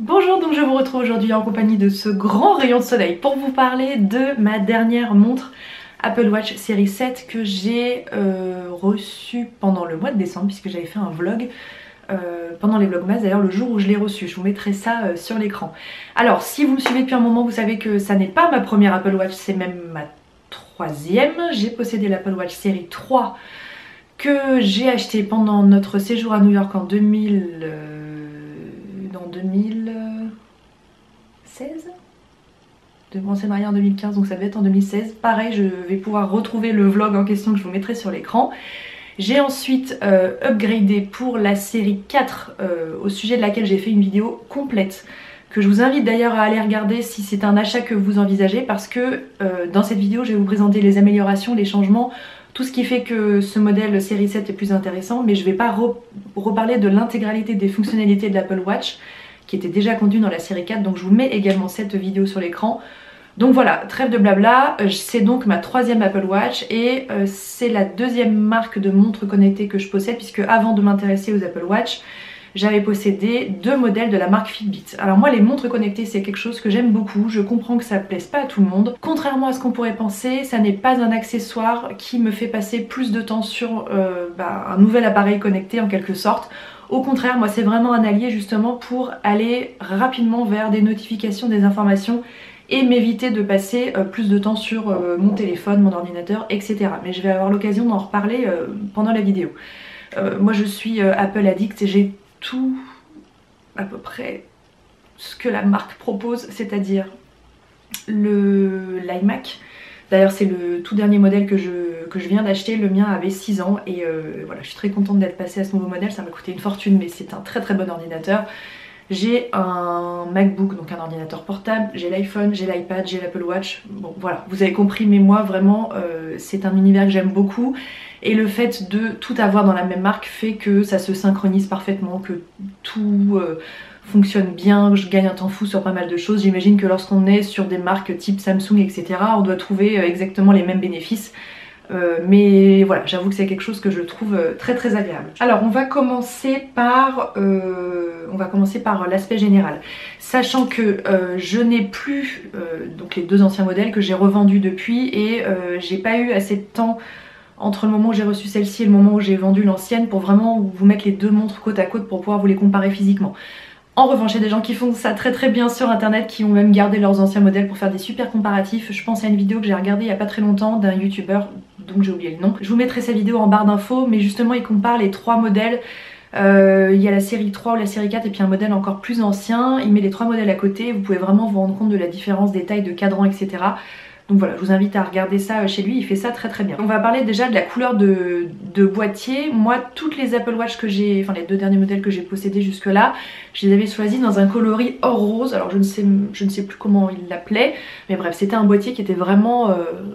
Bonjour, donc je vous retrouve aujourd'hui en compagnie de ce grand rayon de soleil pour vous parler de ma dernière montre Apple Watch série 7 que j'ai reçue pendant le mois de décembre, puisque j'avais fait un vlog pendant les vlogmas, d'ailleurs le jour où je l'ai reçue. Je vous mettrai ça sur l'écran. Alors si vous me suivez depuis un moment, vous savez que ça n'est pas ma première Apple Watch, c'est même ma troisième. J'ai possédé l'Apple Watch série 3 que j'ai acheté pendant notre séjour à New York en 2016. De c'est marié en 2015, donc ça devait être en 2016. Pareil, je vais pouvoir retrouver le vlog en question que je vous mettrai sur l'écran. J'ai ensuite upgradé pour la série 4 au sujet de laquelle j'ai fait une vidéo complète, que je vous invite d'ailleurs à aller regarder si c'est un achat que vous envisagez, parce que dans cette vidéo je vais vous présenter les améliorations, les changements, tout ce qui fait que ce modèle série 7 est plus intéressant, mais je ne vais pas reparler de l'intégralité des fonctionnalités de l'Apple Watch qui était déjà contenues dans la série 4, donc je vous mets également cette vidéo sur l'écran. Donc voilà, trêve de blabla, c'est donc ma troisième Apple Watch et c'est la deuxième marque de montre connectée que je possède, puisque avant de m'intéresser aux Apple Watch, j'avais possédé deux modèles de la marque Fitbit. Alors moi les montres connectées c'est quelque chose que j'aime beaucoup, je comprends que ça plaise pas à tout le monde. Contrairement à ce qu'on pourrait penser, ça n'est pas un accessoire qui me fait passer plus de temps sur un nouvel appareil connecté en quelque sorte. Au contraire, moi c'est vraiment un allié justement pour aller rapidement vers des notifications, des informations et m'éviter de passer plus de temps sur mon téléphone, mon ordinateur, etc. Mais je vais avoir l'occasion d'en reparler pendant la vidéo. Moi je suis Apple addict et j'ai tout à peu près ce que la marque propose, c'est-à-dire l'iMac. D'ailleurs c'est le tout dernier modèle que je viens d'acheter, le mien avait 6 ans et voilà, je suis très contente d'être passée à ce nouveau modèle, ça m'a coûté une fortune mais c'est un très très bon ordinateur. J'ai un MacBook, donc un ordinateur portable, j'ai l'iPhone, j'ai l'iPad, j'ai l'Apple Watch, bon voilà, vous avez compris, mais moi vraiment c'est un univers que j'aime beaucoup et le fait de tout avoir dans la même marque fait que ça se synchronise parfaitement, que tout fonctionne bien, je gagne un temps fou sur pas mal de choses. J'imagine que lorsqu'on est sur des marques type Samsung, etc., on doit trouver exactement les mêmes bénéfices. Mais voilà, j'avoue que c'est quelque chose que je trouve très très agréable. Alors on va commencer par l'aspect général. Sachant que je n'ai plus donc les deux anciens modèles que j'ai revendus depuis et j'ai pas eu assez de temps entre le moment où j'ai reçu celle-ci et le moment où j'ai vendu l'ancienne pour vraiment vous mettre les deux montres côte à côte pour pouvoir vous les comparer physiquement. En revanche, il y a des gens qui font ça très très bien sur internet, qui ont même gardé leurs anciens modèles pour faire des super comparatifs. Je pense à une vidéo que j'ai regardée il y a pas très longtemps d'un youtubeur dont j'ai oublié le nom. Je vous mettrai sa vidéo en barre d'infos, mais justement il compare les trois modèles. Il y a la série 3 ou la série 4 et puis un modèle encore plus ancien. Il met les trois modèles à côté, vous pouvez vraiment vous rendre compte de la différence des tailles de cadran, etc. Donc voilà, je vous invite à regarder ça chez lui, il fait ça très très bien. On va parler déjà de la couleur de boîtier. Moi, toutes les Apple Watch que j'ai, enfin les deux derniers modèles que j'ai possédés jusque là, je les avais choisis dans un coloris or rose. Alors je ne sais plus comment il l'appelait, mais bref, c'était un boîtier qui était vraiment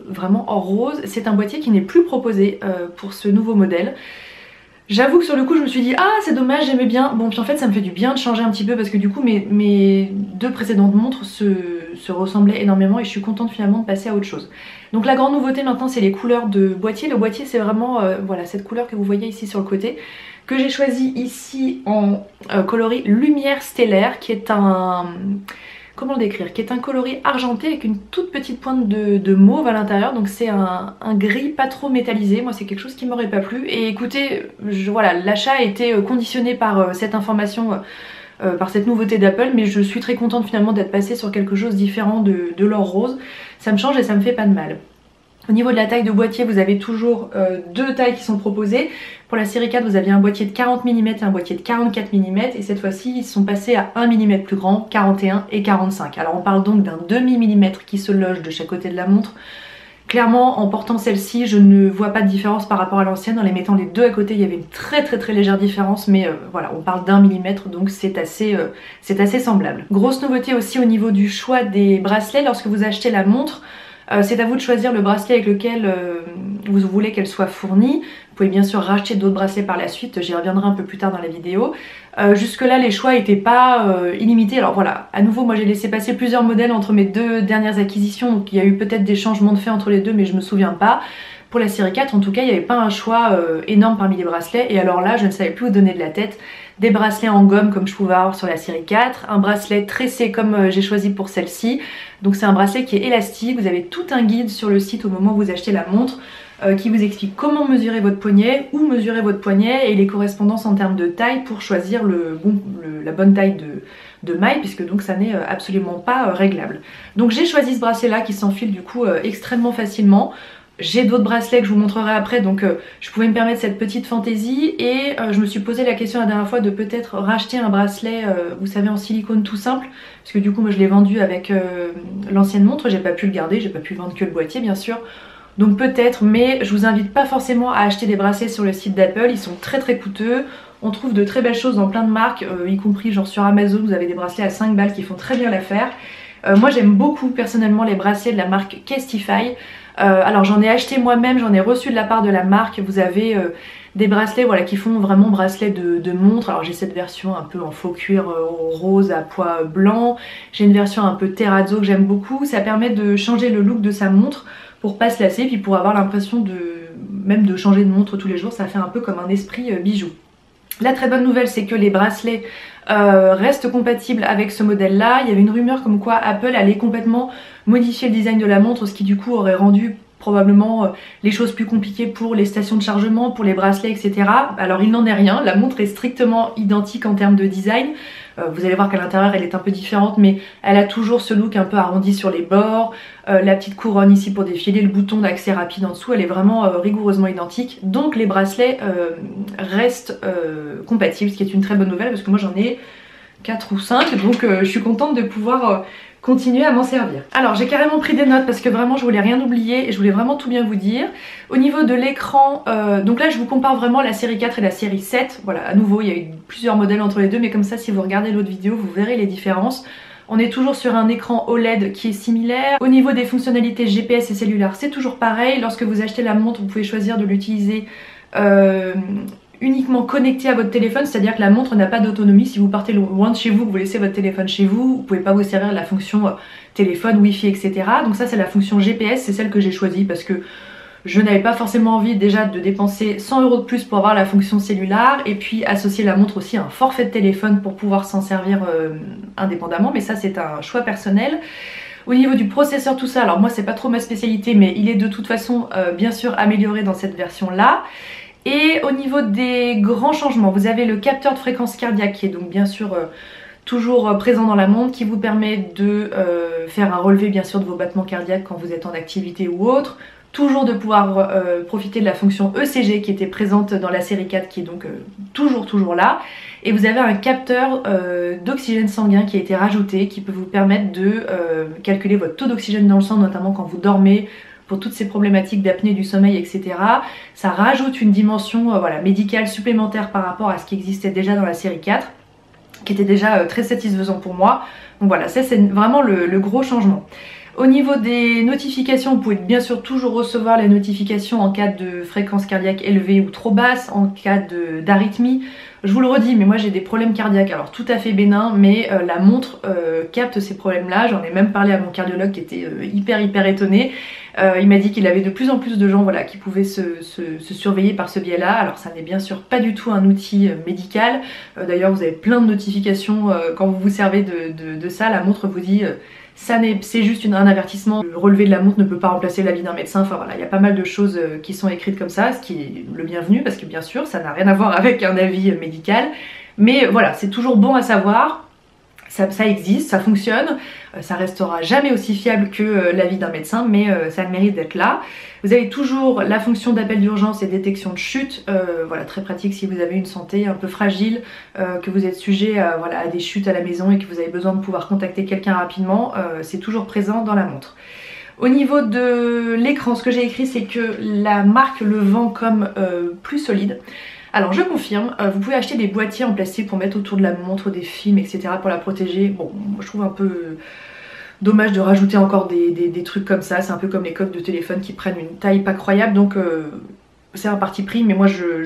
or rose. C'est un boîtier qui n'est plus proposé pour ce nouveau modèle. J'avoue que sur le coup je me suis dit ah c'est dommage, j'aimais bien. Bon puis en fait ça me fait du bien de changer un petit peu parce que du coup mes deux précédentes montres se ressemblaient énormément et je suis contente finalement de passer à autre chose. Donc la grande nouveauté maintenant c'est les couleurs de boîtier. Le boîtier c'est vraiment voilà cette couleur que vous voyez ici sur le côté, que j'ai choisi ici en coloris lumière stellaire, qui est un... comment le décrire, qui est un coloris argenté avec une toute petite pointe de mauve à l'intérieur. Donc c'est un gris pas trop métallisé. Moi c'est quelque chose qui m'aurait pas plu. Et écoutez, voilà, l'achat a été conditionné par cette information, par cette nouveauté d'Apple, mais je suis très contente finalement d'être passée sur quelque chose différent de l'or rose. Ça me change et ça me fait pas de mal. Au niveau de la taille de boîtier, vous avez toujours deux tailles qui sont proposées. Pour la série 4, vous aviez un boîtier de 40 mm et un boîtier de 44 mm. Et cette fois-ci, ils sont passés à 1 mm plus grand, 41 et 45. Alors on parle donc d'un demi-millimètre qui se loge de chaque côté de la montre. Clairement, en portant celle-ci, je ne vois pas de différence par rapport à l'ancienne. En les mettant les deux à côté, il y avait une très légère différence. Mais voilà, on parle d'1 millimètre, donc c'est assez semblable. Grosse nouveauté aussi au niveau du choix des bracelets. Lorsque vous achetez la montre, c'est à vous de choisir le bracelet avec lequel vous voulez qu'elle soit fournie. Vous pouvez bien sûr racheter d'autres bracelets par la suite, j'y reviendrai un peu plus tard dans la vidéo. Jusque là les choix n'étaient pas illimités. Alors voilà, à nouveau moi j'ai laissé passer plusieurs modèles entre mes deux dernières acquisitions, donc il y a eu peut-être des changements de fait entre les deux mais je me souviens pas. Pour la série 4 en tout cas il n'y avait pas un choix énorme parmi les bracelets, et alors là je ne savais plus où donner de la tête. des bracelets en gomme comme je pouvais avoir sur la série 4, un bracelet tressé comme j'ai choisi pour celle-ci. Donc c'est un bracelet qui est élastique, vous avez tout un guide sur le site au moment où vous achetez la montre qui vous explique comment mesurer votre poignet, où mesurer votre poignet et les correspondances en termes de taille pour choisir la bonne taille de maille, puisque donc ça n'est absolument pas réglable. Donc j'ai choisi ce bracelet là qui s'enfile du coup extrêmement facilement. J'ai d'autres bracelets que je vous montrerai après, donc je pouvais me permettre cette petite fantaisie et je me suis posé la question la dernière fois de peut-être racheter un bracelet, vous savez, en silicone tout simple, parce que du coup moi je l'ai vendu avec l'ancienne montre, j'ai pas pu le garder, j'ai pas pu vendre que le boîtier bien sûr. Donc peut-être, mais je vous invite pas forcément à acheter des bracelets sur le site d'Apple, ils sont très coûteux. On trouve de très belles choses dans plein de marques, y compris genre sur Amazon, vous avez des bracelets à 5 balles qui font très bien l'affaire. Moi j'aime beaucoup personnellement les bracelets de la marque Castify. Alors j'en ai acheté moi-même, j'en ai reçu de la part de la marque. Vous avez des bracelets voilà, qui font vraiment bracelets de montre. Alors j'ai cette version un peu en faux cuir rose à pois blanc. J'ai une version un peu terrazzo que j'aime beaucoup. Ça permet de changer le look de sa montre pour pas se lasser, puis pour avoir l'impression même de changer de montre tous les jours. Ça fait un peu comme un esprit bijou. La très bonne nouvelle, c'est que les bracelets restent compatibles avec ce modèle là. Il y avait une rumeur comme quoi Apple allait complètement modifier le design de la montre, ce qui du coup aurait rendu probablement les choses plus compliquées pour les stations de chargement, pour les bracelets, etc. Alors il n'en est rien, la montre est strictement identique en termes de design. Vous allez voir qu'à l'intérieur elle est un peu différente, mais elle a toujours ce look un peu arrondi sur les bords, la petite couronne ici pour défiler, le bouton d'accès rapide en dessous, elle est vraiment rigoureusement identique. Donc les bracelets restent compatibles, ce qui est une très bonne nouvelle parce que moi j'en ai 4 ou 5, donc je suis contente de pouvoir continuer à m'en servir. Alors j'ai carrément pris des notes parce que vraiment je voulais rien oublier et je voulais vraiment tout bien vous dire. Au niveau de l'écran, donc là je vous compare vraiment la série 4 et la série 7. Voilà, à nouveau il y a eu plusieurs modèles entre les deux, mais comme ça si vous regardez l'autre vidéo vous verrez les différences. On est toujours sur un écran OLED qui est similaire. Au niveau des fonctionnalités GPS et cellulaire, c'est toujours pareil. Lorsque vous achetez la montre, vous pouvez choisir de l'utiliser uniquement connecté à votre téléphone, c'est-à-dire que la montre n'a pas d'autonomie. Si vous partez loin de chez vous, que vous laissez votre téléphone chez vous, vous pouvez pas vous servir de la fonction téléphone, wifi, etc. Donc ça c'est la fonction GPS, c'est celle que j'ai choisie parce que je n'avais pas forcément envie déjà de dépenser 100 € de plus pour avoir la fonction cellulaire et puis associer la montre aussi à un forfait de téléphone pour pouvoir s'en servir indépendamment, mais ça c'est un choix personnel. Au niveau du processeur, tout ça, alors moi c'est pas trop ma spécialité, mais il est de toute façon bien sûr amélioré dans cette version là. Et au niveau des grands changements, vous avez le capteur de fréquence cardiaque qui est donc bien sûr toujours présent dans la montre, qui vous permet de faire un relevé bien sûr de vos battements cardiaques quand vous êtes en activité ou autre. Toujours de pouvoir profiter de la fonction ECG qui était présente dans la série 4, qui est donc toujours là. Et vous avez un capteur d'oxygène sanguin qui a été rajouté, qui peut vous permettre de calculer votre taux d'oxygène dans le sang, notamment quand vous dormez, pour toutes ces problématiques d'apnée du sommeil, etc. Ça rajoute une dimension voilà, médicale supplémentaire par rapport à ce qui existait déjà dans la série 4, qui était déjà très satisfaisant pour moi. Donc voilà, ça c'est vraiment le gros changement. Au niveau des notifications, vous pouvez bien sûr toujours recevoir les notifications en cas de fréquence cardiaque élevée ou trop basse, en cas d'arythmie. Je vous le redis, mais moi j'ai des problèmes cardiaques, alors tout à fait bénins, mais la montre capte ces problèmes-là. J'en ai même parlé à mon cardiologue qui était hyper étonné. Il m'a dit qu'il avait de plus en plus de gens voilà, qui pouvaient se surveiller par ce biais-là. Alors ça n'est bien sûr pas du tout un outil médical. D'ailleurs vous avez plein de notifications quand vous vous servez de ça. La montre vous dit... c'est juste un avertissement. Le relevé de la montre ne peut pas remplacer l'avis d'un médecin. Enfin voilà, il y a pas mal de choses qui sont écrites comme ça, ce qui est le bienvenu parce que bien sûr ça n'a rien à voir avec un avis médical. Mais voilà, c'est toujours bon à savoir. Ça existe, ça fonctionne, ça restera jamais aussi fiable que l'avis d'un médecin, mais ça a le mérite d'être là. Vous avez toujours la fonction d'appel d'urgence et détection de chute, voilà, très pratique si vous avez une santé un peu fragile, que vous êtes sujet voilà, à des chutes à la maison et que vous avez besoin de pouvoir contacter quelqu'un rapidement, c'est toujours présent dans la montre. Au niveau de l'écran, ce que j'ai écrit c'est que la marque le vend comme plus solide. Alors je confirme, vous pouvez acheter des boîtiers en plastique pour mettre autour de la montre, des films, etc. pour la protéger. Bon, je trouve un peu dommage de rajouter encore des trucs comme ça. C'est un peu comme les coques de téléphone qui prennent une taille pas croyable. Donc c'est un parti pris, mais moi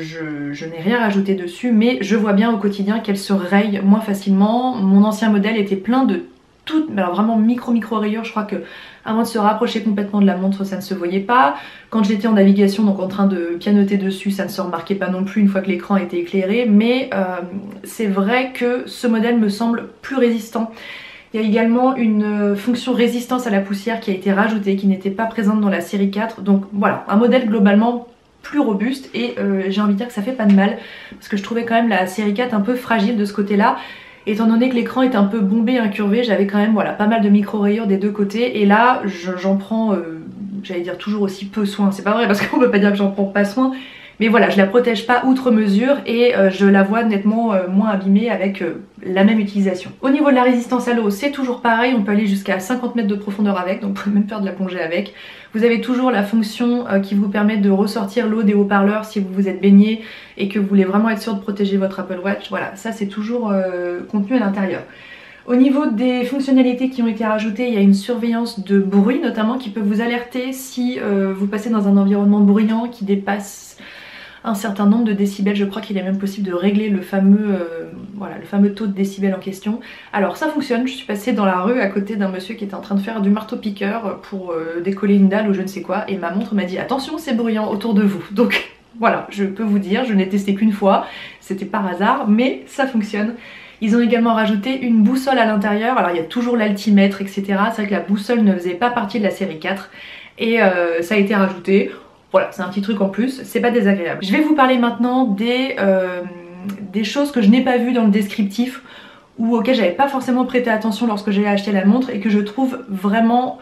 je n'ai rien rajouté dessus. Mais je vois bien au quotidien qu'elle se raye moins facilement. Mon ancien modèle était plein de toutes, mais alors vraiment micro rayures, je crois que à moins de se rapprocher complètement de la montre, ça ne se voyait pas. Quand j'étais en navigation, donc en train de pianoter dessus, ça ne se remarquait pas non plus une fois que l'écran était éclairé, mais c'est vrai que ce modèle me semble plus résistant. Il y a également une fonction résistance à la poussière qui a été rajoutée, qui n'était pas présente dans la série 4, donc voilà, un modèle globalement plus robuste et j'ai envie de dire que ça fait pas de mal, parce que je trouvais quand même la série 4 un peu fragile de ce côté-là. Étant donné que l'écran est un peu bombé, incurvé, j'avais quand même voilà, pas mal de micro-rayures des deux côtés. Et là, j'en prends, j'allais dire toujours aussi peu soin. C'est pas vrai parce qu'on peut pas dire que j'en prends pas soin. Mais voilà, je la protège pas outre mesure et je la vois nettement moins abîmée avec la même utilisation. Au niveau de la résistance à l'eau, c'est toujours pareil. On peut aller jusqu'à 50 mètres de profondeur avec, donc vous pouvez même faire de la plongée avec. Vous avez toujours la fonction qui vous permet de ressortir l'eau des haut-parleurs si vous vous êtes baigné et que vous voulez vraiment être sûr de protéger votre Apple Watch. Voilà, ça c'est toujours contenu à l'intérieur. Au niveau des fonctionnalités qui ont été rajoutées, il y a une surveillance de bruit notamment qui peut vous alerter si vous passez dans un environnement bruyant qui dépasse un certain nombre de décibels. Je crois qu'il est même possible de régler le fameux, voilà, le fameux taux de décibels en question. Alors ça fonctionne, je suis passée dans la rue à côté d'un monsieur qui était en train de faire du marteau-piqueur pour décoller une dalle ou je ne sais quoi et ma montre m'a dit attention c'est bruyant autour de vous. Donc voilà, je peux vous dire, je n'ai testé qu'une fois, c'était par hasard mais ça fonctionne. Ils ont également rajouté une boussole à l'intérieur, alors il y a toujours l'altimètre etc. C'est vrai que la boussole ne faisait pas partie de la série 4 et ça a été rajouté. Voilà, c'est un petit truc en plus, c'est pas désagréable. Je vais vous parler maintenant des choses que je n'ai pas vues dans le descriptif ou auxquelles j'avais pas forcément prêté attention lorsque j'ai acheté la montre et que je trouve vraiment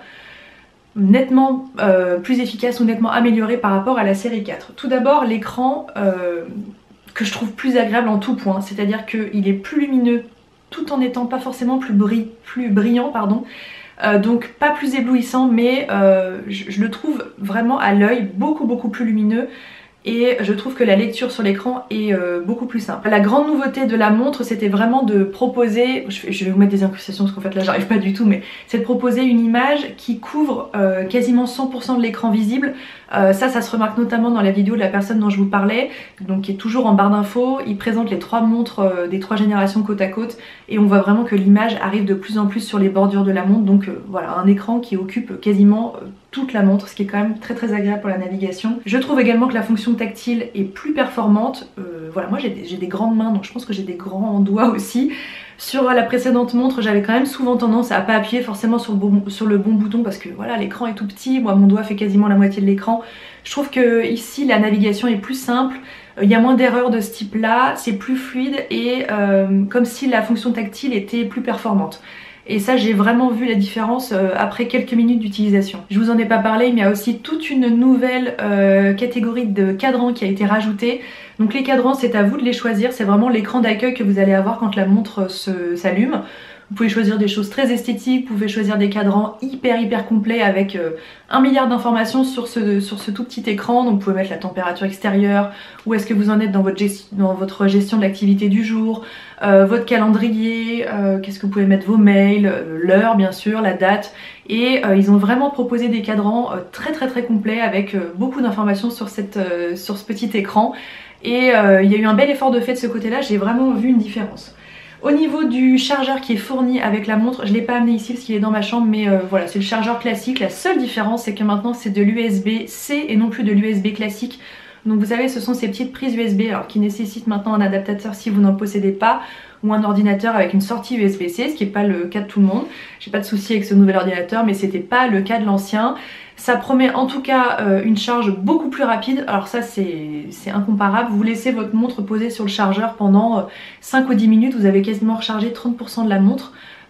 nettement plus efficace ou nettement amélioré par rapport à la série 4. Tout d'abord, l'écran que je trouve plus agréable en tout point, c'est-à-dire qu'il est plus lumineux tout en étant pas forcément plus brillant, pardon. Donc pas plus éblouissant mais je le trouve vraiment à l'œil beaucoup plus lumineux et je trouve que la lecture sur l'écran est beaucoup plus simple. La grande nouveauté de la montre c'était vraiment de proposer, je vais vous mettre des incrustations parce qu'en fait là j'arrive pas du tout, mais c'est de proposer une image qui couvre quasiment 100% de l'écran visible. Ça se remarque notamment dans la vidéo de la personne dont je vous parlais, donc qui est toujours en barre d'infos. Il présente les trois montres des trois générations côte à côte et on voit vraiment que l'image arrive de plus en plus sur les bordures de la montre, donc voilà, un écran qui occupe quasiment toute la montre, ce qui est quand même très agréable pour la navigation. Je trouve également que la fonction tactile est plus performante. Voilà, moi j'ai des grandes mains donc je pense que j'ai des grands doigts aussi. Sur la précédente montre, j'avais quand même souvent tendance à pas appuyer forcément sur le bon bouton parce que voilà, l'écran est tout petit, moi mon doigt fait quasiment la moitié de l'écran. Je trouve que ici la navigation est plus simple, il y a moins d'erreurs de ce type là, c'est plus fluide et comme si la fonction tactile était plus performante. Et ça j'ai vraiment vu la différence après quelques minutes d'utilisation. Je vous en ai pas parlé mais il y a aussi toute une nouvelle catégorie de cadrans qui a été rajoutée. Donc les cadrans c'est à vous de les choisir, c'est vraiment l'écran d'accueil que vous allez avoir quand la montre s'allume. Vous pouvez choisir des choses très esthétiques, vous pouvez choisir des cadrans hyper complets avec 1 milliard d'informations sur ce tout petit écran. Donc vous pouvez mettre la température extérieure, où est-ce que vous en êtes dans votre gestion de l'activité du jour, votre calendrier, qu'est-ce que vous pouvez mettre, vos mails, l'heure bien sûr, la date. Et ils ont vraiment proposé des cadrans très complets avec beaucoup d'informations sur ce petit écran. Et il y a eu un bel effort de fait de ce côté-là, j'ai vraiment vu une différence. Au niveau du chargeur qui est fourni avec la montre, je ne l'ai pas amené ici parce qu'il est dans ma chambre, mais voilà, c'est le chargeur classique. La seule différence, c'est que maintenant c'est de l'USB-C et non plus de l'USB classique. Donc vous savez, ce sont ces petites prises USB alors, qui nécessitent maintenant un adaptateur si vous n'en possédez pas, ou un ordinateur avec une sortie USB-C, ce qui n'est pas le cas de tout le monde. J'ai pas de souci avec ce nouvel ordinateur, mais c'était pas le cas de l'ancien. Ça promet en tout cas une charge beaucoup plus rapide, alors ça c'est incomparable. Vous laissez votre montre posée sur le chargeur pendant 5 ou 10 minutes, vous avez quasiment rechargé 30% de la montre.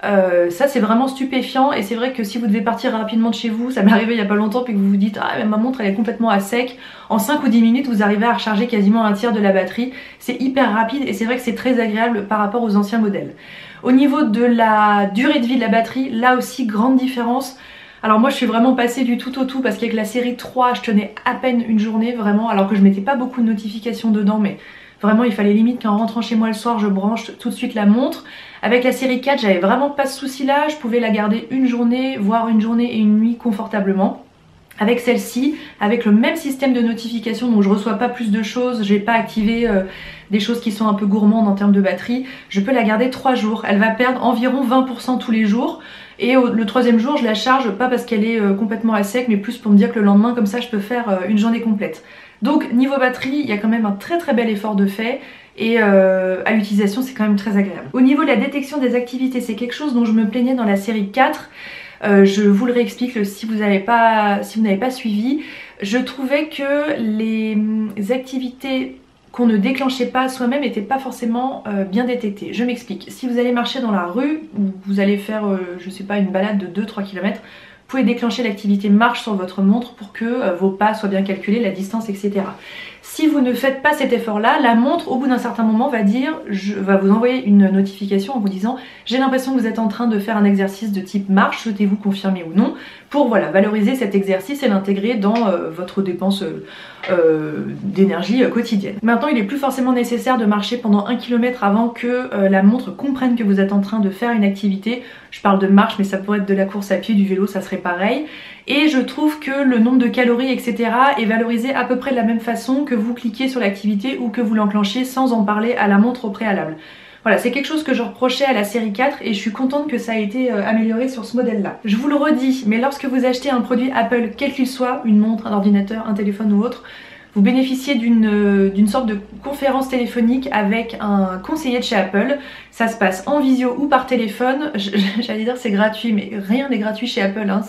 Ça c'est vraiment stupéfiant et c'est vrai que si vous devez partir rapidement de chez vous, ça m'est arrivé il y a pas longtemps puis que vous vous dites ah mais ma montre elle est complètement à sec, en 5 ou 10 minutes vous arrivez à recharger quasiment un tiers de la batterie. C'est hyper rapide et c'est vrai que c'est très agréable par rapport aux anciens modèles. Au niveau de la durée de vie de la batterie, là aussi grande différence. Alors moi je suis vraiment passée du tout au tout parce qu'avec la série 3 je tenais à peine une journée vraiment, alors que je mettais pas beaucoup de notifications dedans, mais vraiment il fallait limite qu'en rentrant chez moi le soir je branche tout de suite la montre. Avec la série 4 j'avais vraiment pas ce souci là, je pouvais la garder une journée, voire une journée et une nuit confortablement. Avec celle-ci, avec le même système de notification, donc je reçois pas plus de choses, j'ai pas activé des choses qui sont un peu gourmandes en termes de batterie, je peux la garder 3 jours. Elle va perdre environ 20% tous les jours. Et le 3e jour, je la charge pas parce qu'elle est complètement à sec, mais plus pour me dire que le lendemain, comme ça, je peux faire une journée complète. Donc niveau batterie, il y a quand même un très bel effort de fait. Et à l'utilisation, c'est quand même très agréable. Au niveau de la détection des activités, c'est quelque chose dont je me plaignais dans la série 4. Je vous le réexplique si vous n'avez pas suivi. Je trouvais que les activités qu'on ne déclenchait pas soi-même n'étaient pas forcément bien détectées. Je m'explique. Si vous allez marcher dans la rue, ou vous allez faire, je sais pas, une balade de 2-3 km, vous pouvez déclencher l'activité marche sur votre montre pour que vos pas soient bien calculés, la distance, etc. Si vous ne faites pas cet effort-là, la montre, au bout d'un certain moment, va vous envoyer une notification en vous disant « J'ai l'impression que vous êtes en train de faire un exercice de type marche, souhaitez-vous confirmer ou non ?» pour voilà, valoriser cet exercice et l'intégrer dans votre dépense d'énergie quotidienne. Maintenant, il n'est plus forcément nécessaire de marcher pendant 1 km avant que la montre comprenne que vous êtes en train de faire une activité. Je parle de marche, mais ça pourrait être de la course à pied, du vélo, ça serait pareil. Et je trouve que le nombre de calories, etc. est valorisé à peu près de la même façon que vous cliquez sur l'activité ou que vous l'enclenchez sans en parler à la montre au préalable. Voilà, c'est quelque chose que je reprochais à la série 4 et je suis contente que ça a été amélioré sur ce modèle-là. Je vous le redis, mais lorsque vous achetez un produit Apple, quel qu'il soit, une montre, un ordinateur, un téléphone ou autre, vous bénéficiez d'une sorte de conférence téléphonique avec un conseiller de chez Apple. Ça se passe en visio ou par téléphone. J'allais dire c'est gratuit, mais rien n'est gratuit chez Apple, hein.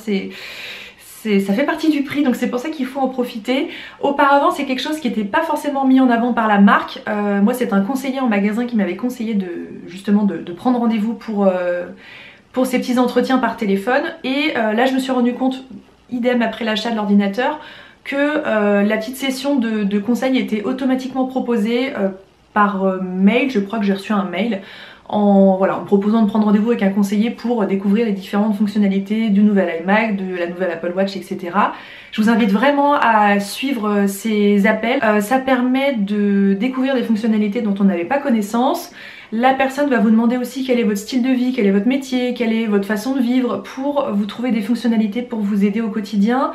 Ça fait partie du prix, donc c'est pour ça qu'il faut en profiter. Auparavant, c'est quelque chose qui n'était pas forcément mis en avant par la marque. Moi, c'est un conseiller en magasin qui m'avait conseillé justement de prendre rendez-vous pour ces petits entretiens par téléphone. Et là, je me suis rendu compte, idem après l'achat de l'ordinateur, que la petite session de conseil était automatiquement proposée par mail. Je crois que j'ai reçu un mail en me proposant de prendre rendez-vous avec un conseiller pour découvrir les différentes fonctionnalités du nouvel iMac, de la nouvelle Apple Watch, etc. Je vous invite vraiment à suivre ces appels. Ça permet de découvrir des fonctionnalités dont on n'avait pas connaissance. La personne va vous demander aussi quel est votre style de vie, quel est votre métier, quelle est votre façon de vivre pour vous trouver des fonctionnalités pour vous aider au quotidien.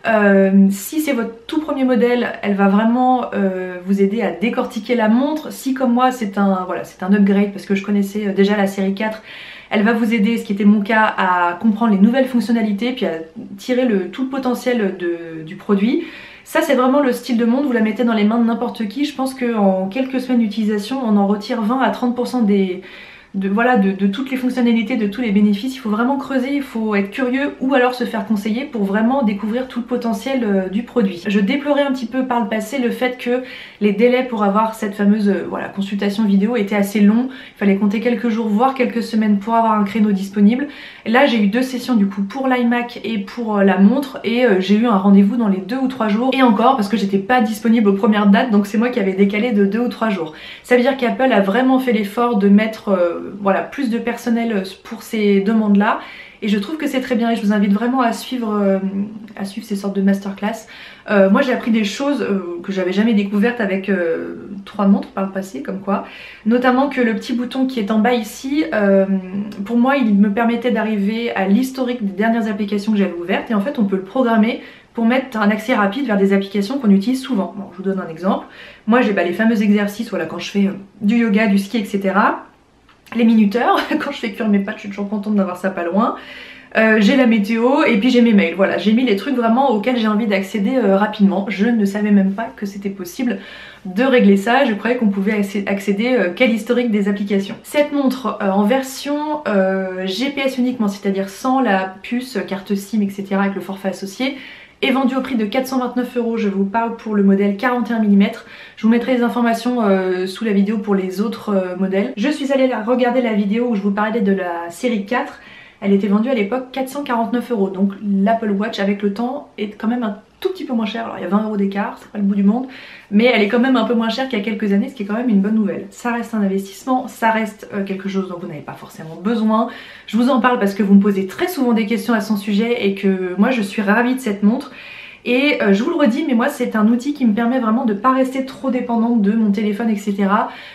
Si c'est votre tout premier modèle, elle va vraiment vous aider à décortiquer la montre. Si comme moi c'est un upgrade parce que je connaissais déjà la série 4, elle va vous aider, ce qui était mon cas, à comprendre les nouvelles fonctionnalités puis à tirer tout le potentiel du produit. Ça c'est vraiment le style de montre, vous la mettez dans les mains de n'importe qui. Je pense qu'en quelques semaines d'utilisation on en retire 20 à 30% de toutes les fonctionnalités, de tous les bénéfices. Il faut vraiment creuser, il faut être curieux ou alors se faire conseiller pour vraiment découvrir tout le potentiel du produit. Je déplorais un petit peu par le passé le fait que les délais pour avoir cette fameuse consultation vidéo étaient assez longs. Il fallait compter quelques jours voire quelques semaines pour avoir un créneau disponible. Et là j'ai eu 2 sessions du coup pour l'iMac et pour la montre et j'ai eu un rendez-vous dans les 2 ou 3 jours et encore parce que j'étais pas disponible aux premières dates, donc c'est moi qui avais décalé de 2 ou 3 jours. Ça veut dire qu'Apple a vraiment fait l'effort de mettre plus de personnel pour ces demandes-là. Et je trouve que c'est très bien et je vous invite vraiment à suivre ces sortes de masterclass. Moi j'ai appris des choses que j'avais jamais découvertes avec 3 montres par le passé, comme quoi. Notamment que le petit bouton qui est en bas ici, pour moi il me permettait d'arriver à l'historique des dernières applications que j'avais ouvertes. Et en fait on peut le programmer pour mettre un accès rapide vers des applications qu'on utilise souvent. Bon, je vous donne un exemple. Moi j'ai les fameux exercices quand je fais du yoga, du ski, etc. Les minuteurs, quand je fais cuire mes pâtes, je suis toujours contente d'avoir ça pas loin. J'ai la météo et puis j'ai mes mails. Voilà, j'ai mis les trucs vraiment auxquels j'ai envie d'accéder rapidement. Je ne savais même pas que c'était possible de régler ça. Je croyais qu'on pouvait accéder qu'à l'historique des applications. Cette montre en version GPS uniquement, c'est-à-dire sans la puce, carte SIM, etc. avec le forfait associé, est vendue au prix de 429 €. Je vous parle pour le modèle 41 mm. Je vous mettrai les informations sous la vidéo pour les autres modèles. Je suis allée regarder la vidéo où je vous parlais de la série 4. Elle était vendue à l'époque 449 €. Donc l'Apple Watch avec le temps est quand même un tout petit peu moins cher. Alors il y a 20 € d'écart, c'est pas le bout du monde, mais elle est quand même un peu moins chère qu'il y a quelques années, ce qui est quand même une bonne nouvelle. Ça reste un investissement, ça reste quelque chose dont vous n'avez pas forcément besoin. Je vous en parle parce que vous me posez très souvent des questions à son sujet et que moi je suis ravie de cette montre. Et je vous le redis, mais moi c'est un outil qui me permet vraiment de ne pas rester trop dépendante de mon téléphone, etc.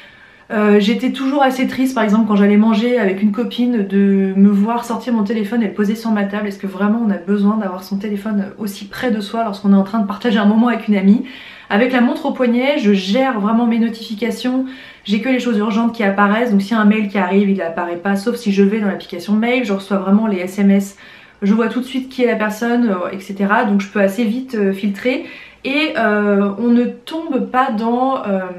J'étais toujours assez triste par exemple quand j'allais manger avec une copine de me voir sortir mon téléphone et le poser sur ma table. Est-ce que vraiment on a besoin d'avoir son téléphone aussi près de soi lorsqu'on est en train de partager un moment avec une amie? Avec la montre au poignet, je gère vraiment mes notifications, j'ai que les choses urgentes qui apparaissent, donc s'il y a un mail qui arrive, il n'apparaît pas, sauf si je vais dans l'application mail, je reçois vraiment les SMS, je vois tout de suite qui est la personne, etc. Donc je peux assez vite filtrer et on ne tombe pas dans...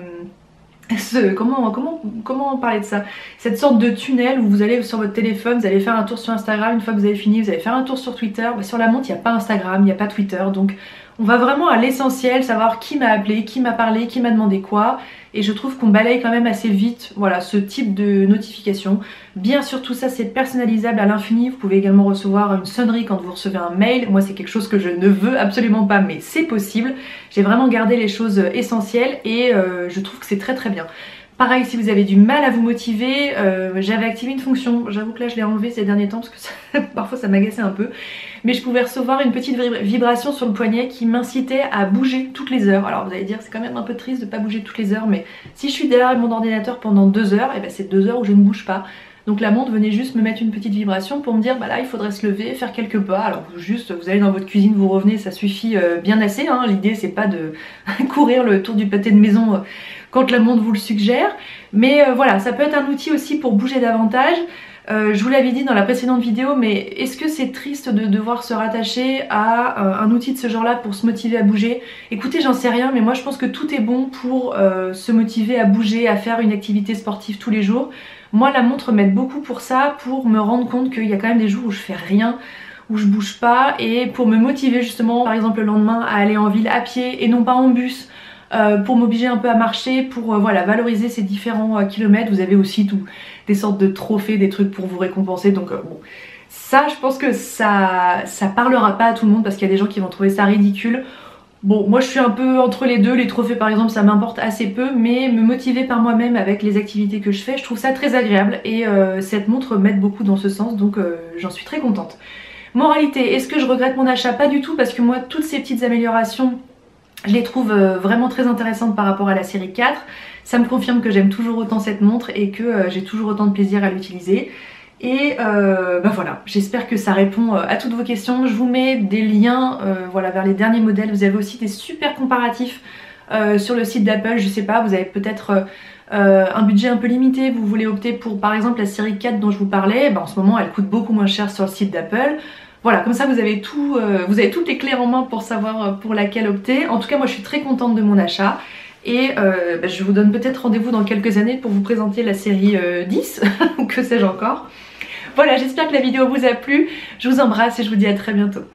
comment parler de ça? Cette sorte de tunnel où vous allez sur votre téléphone, vous allez faire un tour sur Instagram, une fois que vous avez fini, vous allez faire un tour sur Twitter. Bah, sur la montre, il n'y a pas Instagram, il n'y a pas Twitter, donc on va vraiment à l'essentiel, savoir qui m'a appelé, qui m'a parlé, qui m'a demandé quoi. Et je trouve qu'on balaye quand même assez vite, voilà, ce type de notification. Bien sûr, tout ça c'est personnalisable à l'infini. Vous pouvez également recevoir une sonnerie quand vous recevez un mail. Moi, c'est quelque chose que je ne veux absolument pas, mais c'est possible. J'ai vraiment gardé les choses essentielles et je trouve que c'est très très bien. Pareil, si vous avez du mal à vous motiver, j'avais activé une fonction, j'avoue que là je l'ai enlevée ces derniers temps parce que ça, parfois ça m'agaçait un peu, mais je pouvais recevoir une petite vibration sur le poignet qui m'incitait à bouger toutes les heures. Alors vous allez dire c'est quand même un peu triste de pas bouger toutes les heures, mais si je suis derrière mon ordinateur pendant 2 heures, et ben c'est 2 heures où je ne bouge pas. Donc la montre venait juste me mettre une petite vibration pour me dire bah là il faudrait se lever, faire quelques pas. Alors juste vous allez dans votre cuisine, vous revenez, ça suffit bien assez, hein. L'idée c'est pas de courir le tour du pâté de maison quand la montre vous le suggère. Mais voilà, ça peut être un outil aussi pour bouger davantage. Je vous l'avais dit dans la précédente vidéo, mais est-ce que c'est triste de devoir se rattacher à un outil de ce genre là pour se motiver à bouger? Écoutez, j'en sais rien, mais moi je pense que tout est bon pour se motiver à bouger, à faire une activité sportive tous les jours. Moi la montre m'aide beaucoup pour ça, pour me rendre compte qu'il y a quand même des jours où je fais rien, où je bouge pas, et pour me motiver justement par exemple le lendemain à aller en ville à pied et non pas en bus. Pour m'obliger un peu à marcher, pour voilà, valoriser ces différents kilomètres. Vous avez aussi des sortes de trophées, des trucs pour vous récompenser, donc bon, ça je pense que ça parlera pas à tout le monde parce qu'il y a des gens qui vont trouver ça ridicule. Bon, moi je suis un peu entre les deux, les trophées par exemple ça m'importe assez peu, mais me motiver par moi-même avec les activités que je fais, je trouve ça très agréable et cette montre m'aide beaucoup dans ce sens, donc j'en suis très contente. Moralité, est-ce que je regrette mon achat? Pas du tout, parce que moi toutes ces petites améliorations je les trouve vraiment très intéressantes par rapport à la série 4. Ça me confirme que j'aime toujours autant cette montre et que j'ai toujours autant de plaisir à l'utiliser. Et bah voilà, j'espère que ça répond à toutes vos questions. Je vous mets des liens voilà, vers les derniers modèles. Vous avez aussi des super comparatifs sur le site d'Apple. Je sais pas, vous avez peut-être un budget un peu limité. Vous voulez opter pour par exemple la série 4 dont je vous parlais. Bah, en ce moment elle coûte beaucoup moins cher sur le site d'Apple. Voilà, comme ça vous avez toutes les clés en main pour savoir pour laquelle opter. En tout cas moi je suis très contente de mon achat et bah, je vous donne peut-être rendez-vous dans quelques années pour vous présenter la série 10 ou que sais-je encore. Voilà, j'espère que la vidéo vous a plu, je vous embrasse et je vous dis à très bientôt.